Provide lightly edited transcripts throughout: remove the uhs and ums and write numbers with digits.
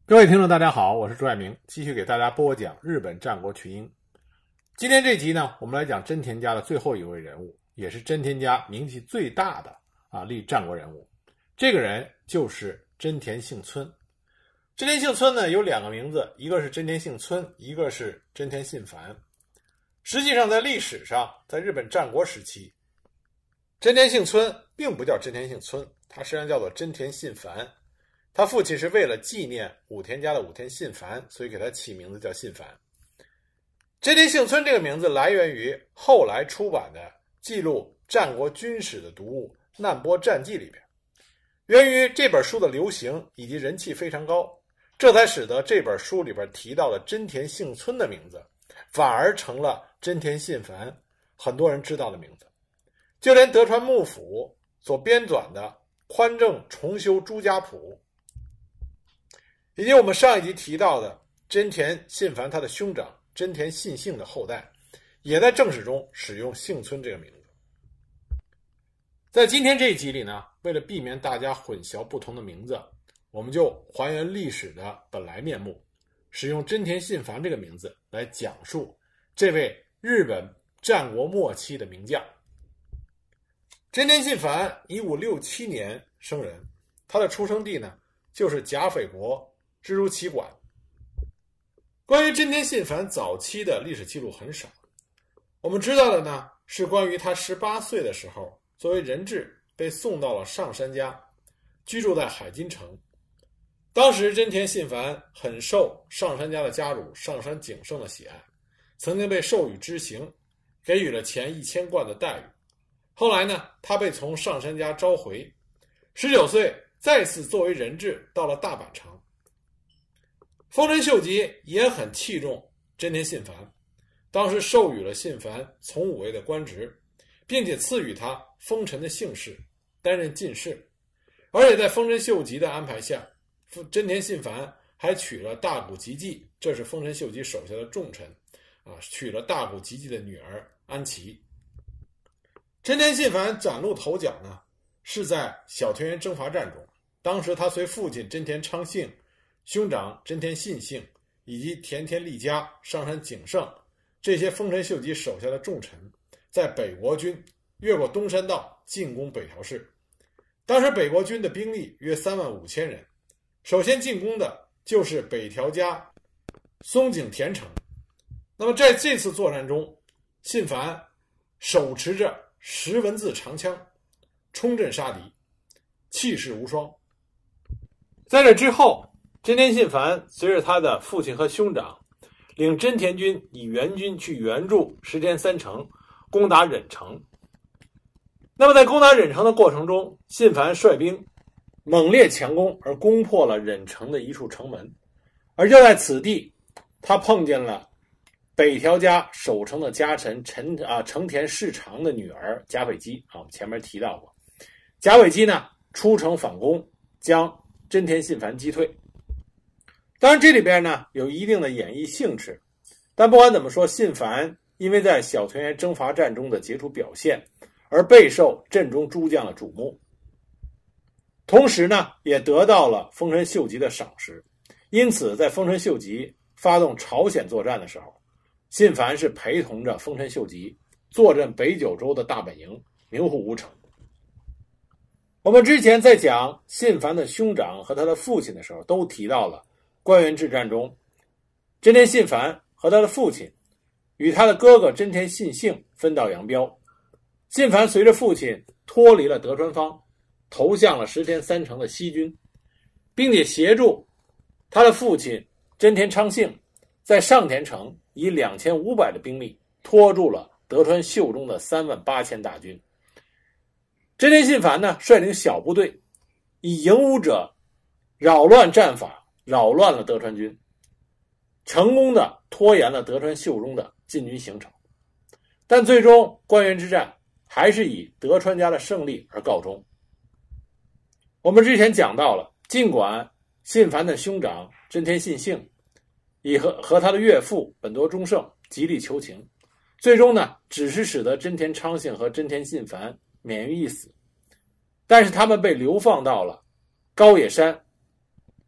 各位听众大家好，我是朱爱明，继续给大家播讲日本战国群英。今天这集呢，我们来讲真田家的最后一位人物，也是真田家名气最大的历战国人物。这个人就是真田幸村。真田幸村呢有两个名字，一个是真田幸村，一个是真田信繁。实际上在历史上，在日本战国时期，真田幸村并不叫真田幸村，他实际上叫做真田信繁。他父亲是为了纪念武田家的武田信繁，所以给他起名字叫信繁。真田幸村这个名字来源于后来出版的记录战国军史的读物《难波战记》里边。源于这本书的流行以及人气非常高，这才使得这本书里边提到的真田幸村的名字反而成了真田信繁很多人知道的名字。就连德川幕府所编纂的宽政重修朱家谱，以及我们上一集提到的真田信繁他的兄长真田信幸的后代，也在正史中使用幸村这个名字。在今天这一集里呢，为了避免大家混淆不同的名字，我们就还原历史的本来面目，使用真田信繁这个名字来讲述这位日本战国末期的名将。真田信繁1567年生人，他的出生地呢就是甲斐国蜘蛛旗馆。关于真田信繁早期的历史记录很少，我们知道的呢是关于他18岁的时候作为人质被送到了上杉家，居住在海津城。当时真田信繁很受上杉家的家主上杉景胜的喜爱，曾经被授予知行，给予了钱1000贯的待遇。后来呢，他被从上杉家召回，19岁再次作为人质到了大阪城。丰臣秀吉也很器重真田信繁，当时授予了信繁从五位的官职，并且赐予他丰臣的姓氏，担任进士。而且在丰臣秀吉的安排下，真田信繁还娶了大谷吉继，这是丰臣秀吉手下的重臣娶了大谷吉继的女儿安琪。真田信繁崭露头角呢，是在小田园征伐战中。当时他随父亲真田昌幸、兄长真田信幸以及田田利家、上杉景胜这些丰臣秀吉手下的重臣，在北国军越过东山道进攻北条氏。当时北国军的兵力约35000人，首先进攻的就是北条家松井田城。那么在这次作战中，信繁手持着10文字长枪冲阵杀敌，气势无双。在这之后，真田信繁随着他的父亲和兄长领真田军以援军去援助石田三成攻打忍城。那么在攻打忍城的过程中，信繁率兵猛烈强攻，而攻破了忍城的一处城门。而就在此地，他碰见了北条家守城的家臣成田氏长的女儿甲斐姬我们前面提到过。甲斐姬呢出城反攻，将真田信繁击退。当然这里边呢有一定的演绎性质，但不管怎么说，信繁因为在小田园征伐战中的杰出表现而备受阵中诸将的瞩目，同时呢也得到了丰臣秀吉的赏识。因此在丰臣秀吉发动朝鲜作战的时候，信繁是陪同着丰臣秀吉坐镇北九州的大本营名护无城。我们之前在讲信繁的兄长和他的父亲的时候，都提到了关原之战中，真田信繁和他的父亲与他的哥哥真田信幸分道扬镳。信繁随着父亲脱离了德川方，投向了石田三成的西军，并且协助他的父亲真田昌幸在上田城以2500的兵力拖住了德川秀忠的38000大军。真田信繁呢率领小部队以营武者扰乱战法扰乱了德川军，成功的拖延了德川秀忠的进军行程。但最终关原之战还是以德川家的胜利而告终。我们之前讲到了，尽管信繁的兄长真田信幸以和他的岳父本多忠胜极力求情，最终呢只是使得真田昌幸和真田信繁免于一死。但是他们被流放到了高野山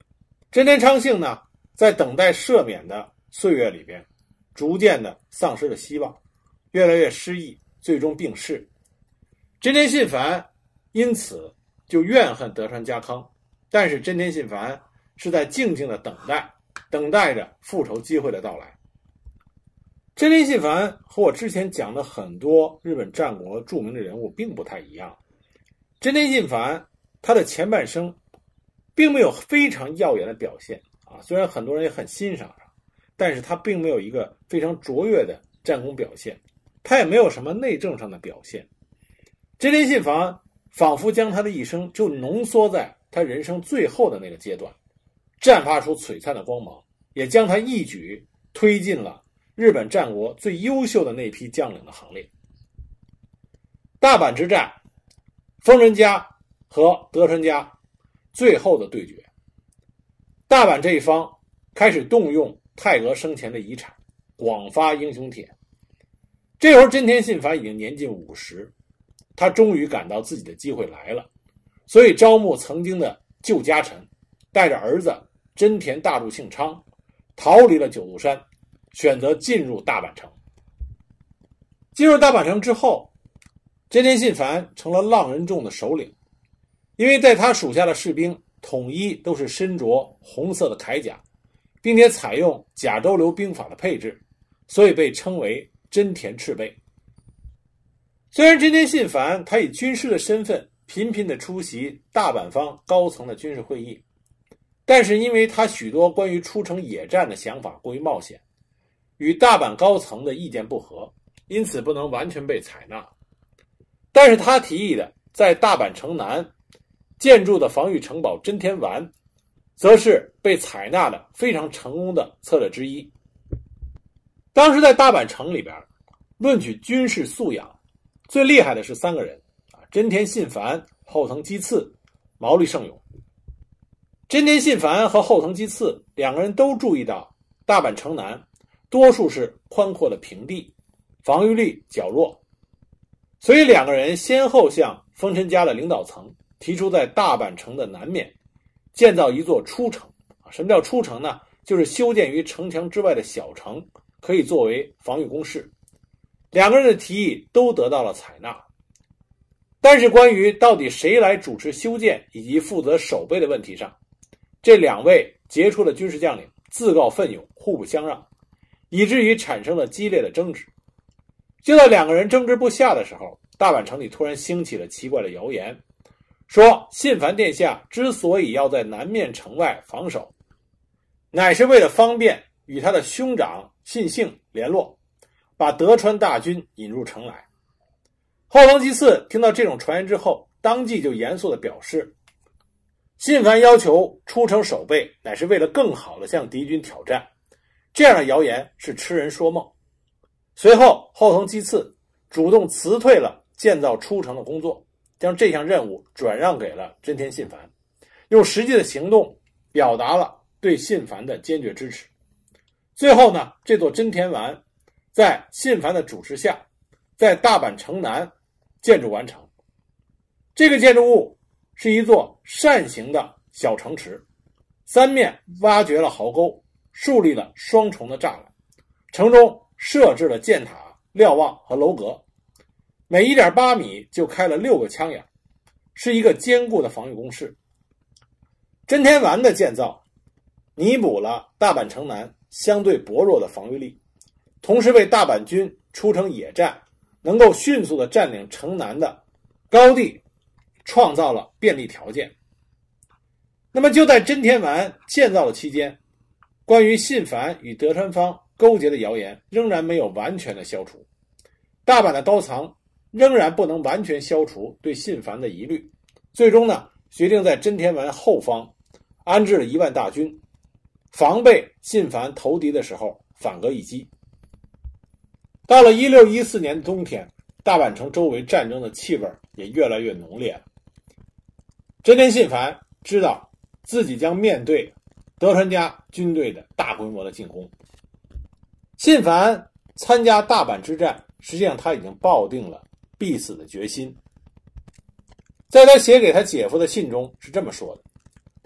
真田昌幸呢，在等待赦免的岁月里边，逐渐的丧失了希望，越来越失意，最终病逝。真田信繁因此就怨恨德川家康，但是真田信繁是在静静的等待着复仇机会的到来。真田信繁和我之前讲的很多日本战国著名的人物并不太一样。真田信繁他的前半生并没有非常耀眼的表现啊，虽然很多人也很欣赏他，但是他并没有一个非常卓越的战功表现，他也没有什么内政上的表现。真田信繁仿佛将他的一生就浓缩在他人生最后的那个阶段，绽发出璀璨的光芒，也将他一举推进了日本战国最优秀的那批将领的行列。大阪之战，丰臣家和德川家最后的对决，大阪这一方开始动用太阁生前的遗产，广发英雄帖。这时候真田信繁已经年近50，他终于感到自己的机会来了，所以招募曾经的旧家臣，带着儿子真田大助庆昌逃离了九度山，选择进入大阪城。进入大阪城之后，真田信繁成了浪人众的首领，因为在他属下的士兵统一都是身着红色的铠甲，并且采用甲州流兵法的配置，所以被称为真田赤背。虽然真田信繁他以军师的身份频频地出席大阪方高层的军事会议，但是因为他许多关于出城野战的想法过于冒险，与大阪高层的意见不合，因此不能完全被采纳。但是他提议的在大阪城南建筑的防御城堡真田丸，则是被采纳的非常成功的策略之一。当时在大阪城里边，论取军事素养，最厉害的是3个人，真田信繁、后藤基次、毛利胜永。真田信繁和后藤基次2个人都注意到大阪城南多数是宽阔的平地，防御力较弱，所以2个人先后向丰臣家的领导层提出在大阪城的南面建造一座出城。什么叫出城呢？就是修建于城墙之外的小城，可以作为防御工事。2个人的提议都得到了采纳，但是关于到底谁来主持修建以及负责守备的问题上，这2位杰出的军事将领自告奋勇，互不相让，以至于产生了激烈的争执。就在2个人争执不下的时候，大阪城里突然兴起了奇怪的谣言，说信繁殿下之所以要在南面城外防守，乃是为了方便与他的兄长信幸联络，把德川大军引入城来。后藤基次听到这种传言之后，当即就严肃地表示，信繁要求出城守备乃是为了更好地向敌军挑战，这样的谣言是痴人说梦。随后后藤基次主动辞退了建造出城的工作，将这项任务转让给了真田信繁，用实际的行动表达了对信繁的坚决支持。最后呢，这座真田丸在信繁的主持下，在大阪城南建筑完成。这个建筑物是一座扇形的小城池，3面挖掘了壕沟，树立了双重的栅栏，城中设置了箭塔、瞭望和楼阁，每 1.8 米就开了6个枪眼，是一个坚固的防御工事。真田丸的建造弥补了大阪城南相对薄弱的防御力，同时为大阪军出城野战能够迅速地占领城南的高地创造了便利条件。那么就在真田丸建造的期间，关于信繁与德川方勾结的谣言仍然没有完全的消除，大阪的高层仍然不能完全消除对信繁的疑虑，最终呢，决定在真田丸后方安置了1万大军，防备信繁投敌的时候反戈一击。到了1614年的冬天，大阪城周围战争的气味也越来越浓烈了。真田信繁知道自己将面对德川家军队的大规模的进攻。信繁参加大阪之战，实际上他已经抱定了必死的决心。在他写给他姐夫的信中是这么说的：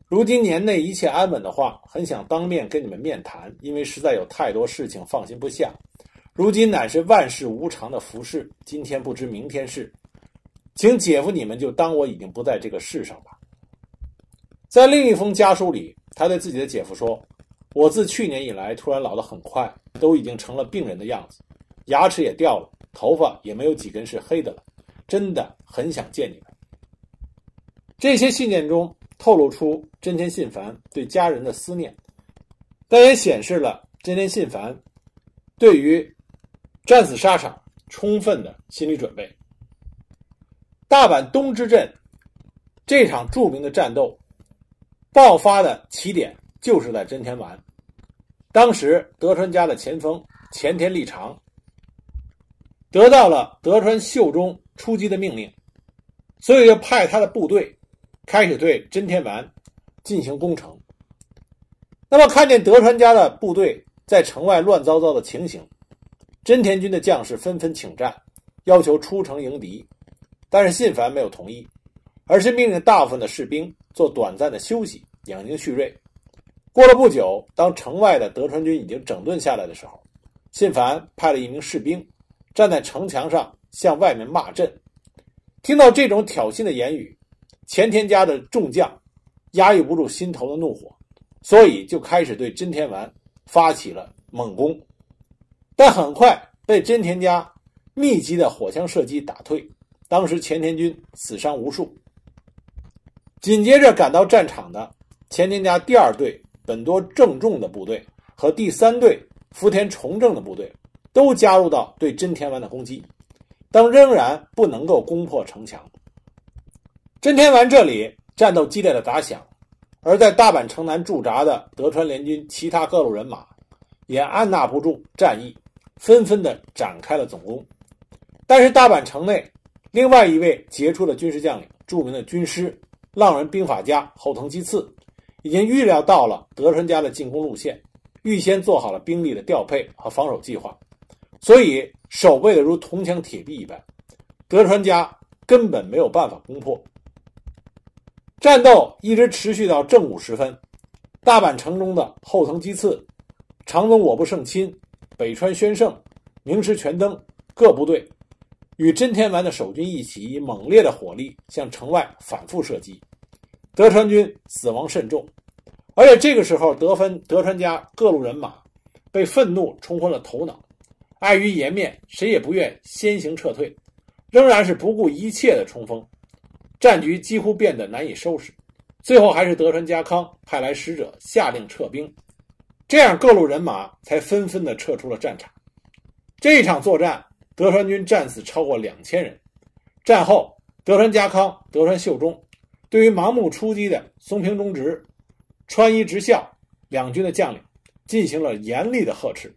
如今年内一切安稳的话，很想当面跟你们面谈，因为实在有太多事情放心不下。如今乃是万事无常的浮世，今天不知明天事，请姐夫你们就当我已经不在这个世上吧。在另一封家书里，他对自己的姐夫说，我自去年以来突然老得很快，都已经成了病人的样子，牙齿也掉了，头发也没有几根是黑的了，真的很想见你们。这些信件中透露出真田信繁对家人的思念，但也显示了真田信繁对于战死沙场充分的心理准备。大阪东之阵这场著名的战斗爆发的起点就是在真田丸。当时德川家的前锋前田利长得到了德川秀忠出击的命令，所以就派他的部队开始对真田丸进行攻城。那么看见德川家的部队在城外乱糟糟的情形，真田军的将士纷纷请战，要求出城迎敌，但是信繁没有同意，而是命令大部分的士兵做短暂的休息，养精蓄锐。过了不久，当城外的德川军已经整顿下来的时候，信繁派了一名士兵站在城墙上向外面骂阵。听到这种挑衅的言语，前田家的众将压抑不住心头的怒火，所以就开始对真田丸发起了猛攻，但很快被真田家密集的火枪射击打退，当时前田军死伤无数。紧接着赶到战场的前田家第二队本多正重的部队和第三队福田重政的部队都加入到对真田丸的攻击，但仍然不能够攻破城墙。真田丸这里战斗激烈的打响，而在大阪城南驻扎的德川联军其他各路人马也按捺不住战意，纷纷的展开了总攻。但是大阪城内另外一位杰出的军事将领，著名的军师浪人兵法家后藤基次，已经预料到了德川家的进攻路线，预先做好了兵力的调配和防守计划，所以守备的如铜墙铁壁一般，德川家根本没有办法攻破。战斗一直持续到正午时分，大阪城中的后藤基次、长宗我部胜亲、北川宣胜、明石全登各部队与真田丸的守军一起以猛烈的火力向城外反复射击，德川军死亡甚重。而且这个时候德川家各路人马被愤怒冲昏了头脑，碍于颜面，谁也不愿先行撤退，仍然是不顾一切的冲锋，战局几乎变得难以收拾。最后还是德川家康派来使者下令撤兵，这样各路人马才纷纷的撤出了战场。这一场作战，德川军战死超过2000人。战后，德川家康、德川秀忠对于盲目出击的松平忠直、川一直孝两军的将领进行了严厉的呵斥。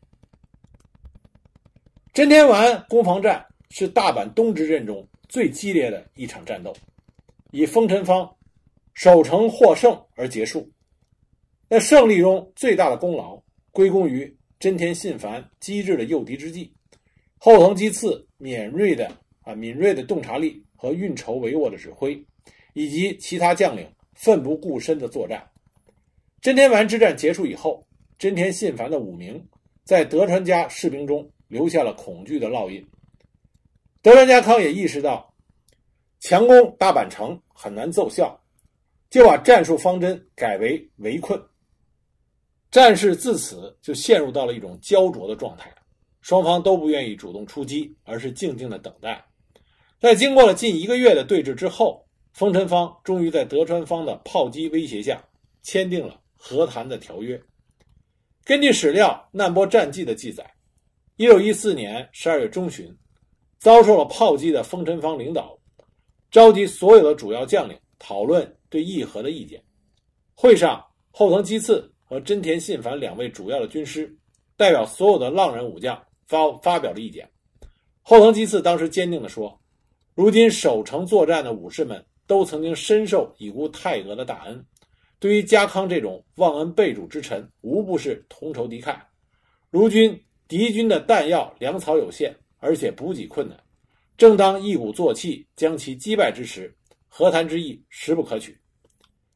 真田丸攻防战是大阪东之阵中最激烈的一场战斗，以丰臣方守城获胜而结束。那胜利中最大的功劳归功于真田信繁机智的诱敌之计，后藤基次敏锐的洞察力和运筹帷幄的指挥，以及其他将领奋不顾身的作战。真田丸之战结束以后，真田信繁的武名在德川家士兵中留下了恐惧的烙印。德川家康也意识到强攻大阪城很难奏效，就把战术方针改为围困。战事自此就陷入到了一种焦灼的状态，双方都不愿意主动出击，而是静静的等待。在经过了近1个月的对峙之后，丰臣方终于在德川方的炮击威胁下签订了和谈的条约。根据史料难波战记的记载，1614年12月中旬，遭受了炮击的丰臣方领导召集所有的主要将领讨论对议和的意见。会上，后藤基次和真田信繁2位主要的军师代表所有的浪人武将发表了意见。后藤基次当时坚定地说，如今守城作战的武士们都曾经深受已故太阁的大恩，对于家康这种忘恩背主之臣，无不是同仇敌忾。如今敌军的弹药粮草有限，而且补给困难，正当一鼓作气将其击败之时，和谈之意实不可取。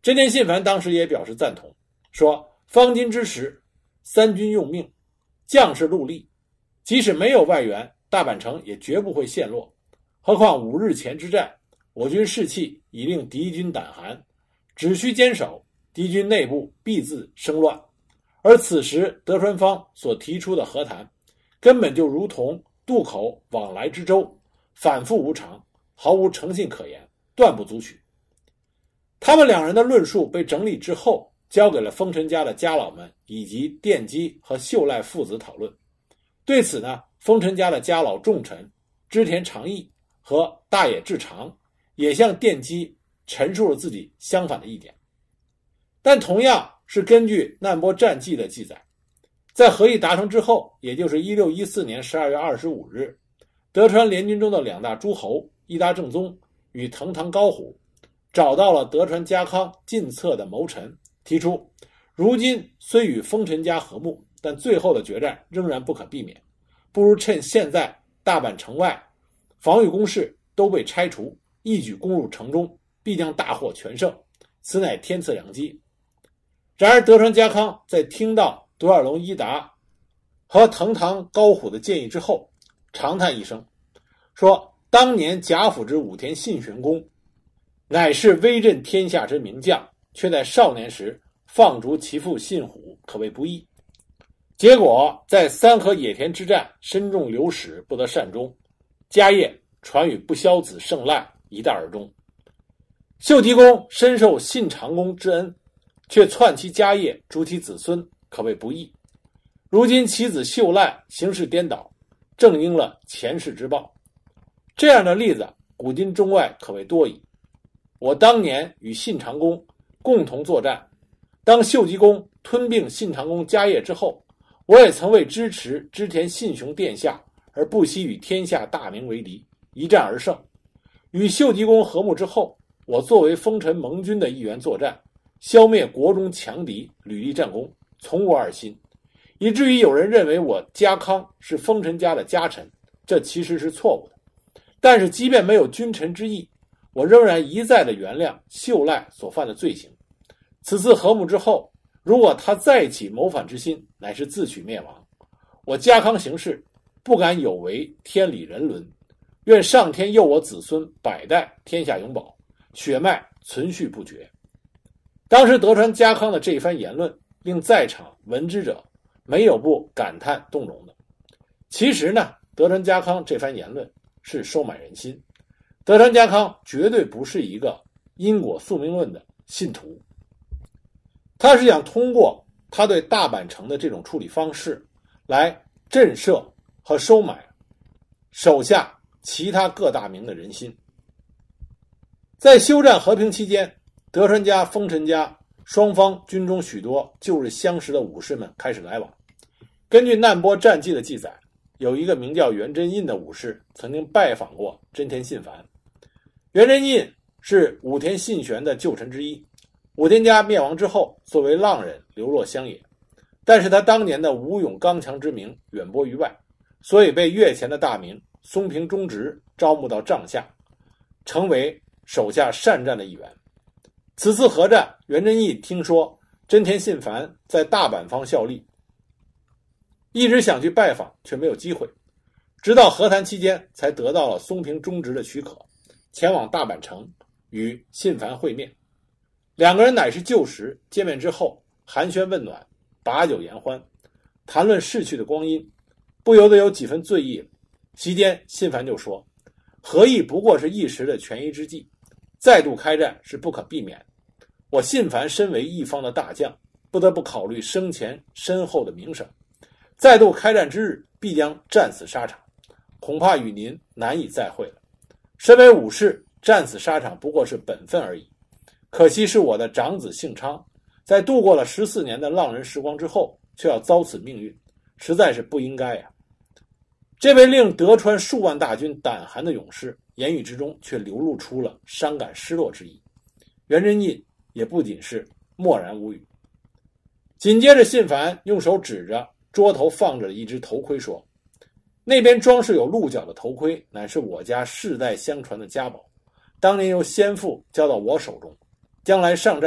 真田信繁当时也表示赞同，说方今之时，三军用命，将士戮力，即使没有外援，大阪城也绝不会陷落。何况5日前之战，我军士气已令敌军胆寒，只需坚守，敌军内部必自生乱。而此时德川方所提出的和谈，根本就如同渡口往来之舟，反复无常，毫无诚信可言，断不足取。他们两人的论述被整理之后，交给了丰臣家的家老们以及电击和秀赖父子讨论。对此呢，丰臣家的家老重臣织田长义和大野志长也向电击陈述了自己相反的意见。但同样是根据难波战记的记载，在和议达成之后，也就是1614年12月25日，德川联军中的2大诸侯伊达政宗与藤堂高虎找到了德川家康近侧的谋臣，提出如今虽与丰臣家和睦，但最后的决战仍然不可避免，不如趁现在大阪城外防御工事都被拆除，一举攻入城中，必将大获全胜，此乃天赐良机。然而德川家康在听到独眼龙伊达和藤堂高虎的建议之后，长叹一声，说当年甲府之武田信玄公乃是威震天下之名将，却在少年时放逐其父信虎，可谓不义。结果在三河野田之战身中流矢，不得善终，家业传与不肖子胜赖，一代而终。秀吉公深受信长公之恩，却篡其家业，诛其子孙，可谓不义。如今其子秀赖行事颠倒，正应了前世之报。这样的例子古今中外可谓多矣。我当年与信长公共同作战，当秀吉公吞并信长公家业之后，我也曾为支持织田信雄殿下而不惜与天下大名为敌，一战而胜。与秀吉公和睦之后，我作为丰臣盟军的一员作战，消灭国中强敌，屡立战功，从无二心，以至于有人认为我家康是丰臣家的家臣，这其实是错误的。但是即便没有君臣之义，我仍然一再的原谅秀赖所犯的罪行。此次和睦之后，如果他再起谋反之心，乃是自取灭亡。我家康行事不敢有违天理人伦，愿上天佑我子孙百代天下永保，血脉存续不绝。当时德川家康的这一番言论，令在场闻之者没有不感叹动容的。其实呢，德川家康这番言论是收买人心，德川家康绝对不是一个因果宿命论的信徒，他是想通过他对大阪城的这种处理方式来震慑和收买手下其他各大名的人心。在休战和平期间，德川家、丰臣家双方军中许多旧日相识的武士们开始来往。根据难波战记的记载，有一个名叫元真印的武士曾经拜访过真田信繁。元真印是武田信玄的旧臣之一，武田家灭亡之后，作为浪人流落乡野，但是他当年的武勇刚强之名远播于外，所以被越前的大名松平忠直招募到帐下，成为手下善战的一员。此次合战，元真义听说真田信繁在大阪方效力，一直想去拜访，却没有机会，直到和谈期间才得到了松平忠直的许可，前往大阪城与信繁会面。两个人乃是旧识，见面之后寒暄问暖，把酒言欢，谈论逝去的光阴，不由得有几分醉意了。席间信繁就说，和议不过是一时的权宜之计，再度开战是不可避免。我信繁身为一方的大将，不得不考虑生前身后的名声，再度开战之日必将战死沙场，恐怕与您难以再会了。身为武士，战死沙场不过是本分而已，可惜是我的长子幸昌，在度过了14年的浪人时光之后，却要遭此命运，实在是不应该呀。这位令德川数万大军胆寒的勇士，言语之中却流露出了伤感失落之意。元真印也不仅是默然无语。紧接着信繁用手指着桌头放着的一只头盔说，那边装饰有鹿角的头盔乃是我家世代相传的家宝，当年由先父交到我手中，将来上战场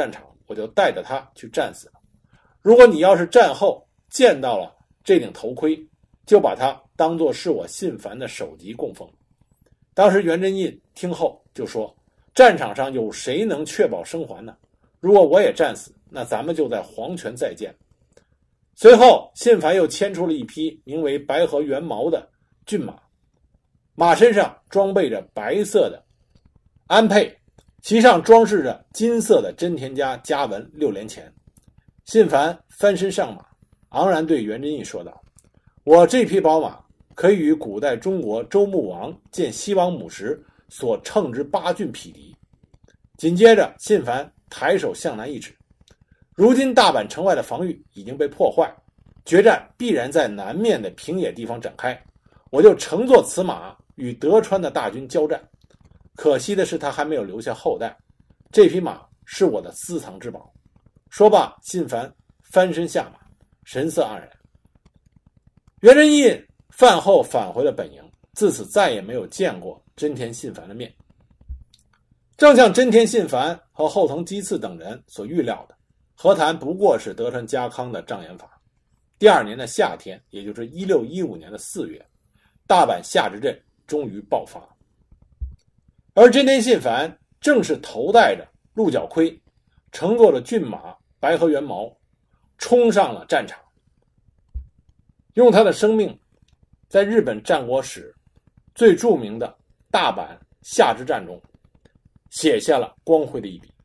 我就带着他去战死了。如果你要是战后见到了这顶头盔，就把它当作是我信樊的首级供奉。当时袁真印听后就说，战场上有谁能确保生还呢？如果我也战死，那咱们就在黄泉再见。随后信樊又牵出了一匹名为白河元毛的骏马，马身上装备着白色的鞍辔，其上装饰着金色的真田家家纹6连钱。信樊翻身上马，昂然对袁真印说道，我这匹宝马可以与古代中国周穆王见西王母时所乘之8骏匹敌。紧接着信樊抬手向南一指，如今大阪城外的防御已经被破坏，决战必然在南面的平野地方展开，我就乘坐此马与德川的大军交战。可惜的是他还没有留下后代，这匹马是我的私藏之宝。说罢，信樊翻身下马，神色黯然。袁真印饭后返回了本营，自此再也没有见过真田信樊的面。正像真田信樊和后藤基次等人所预料的，和谈不过是德川家康的障眼法。第二年的夏天，也就是1615年的4月，大阪夏之阵终于爆发。而真田信樊正是头戴着鹿角盔，乘坐着骏马白河元毛，冲上了战场，用他的生命在日本战国史最著名的大阪夏之战中写下了光辉的一笔。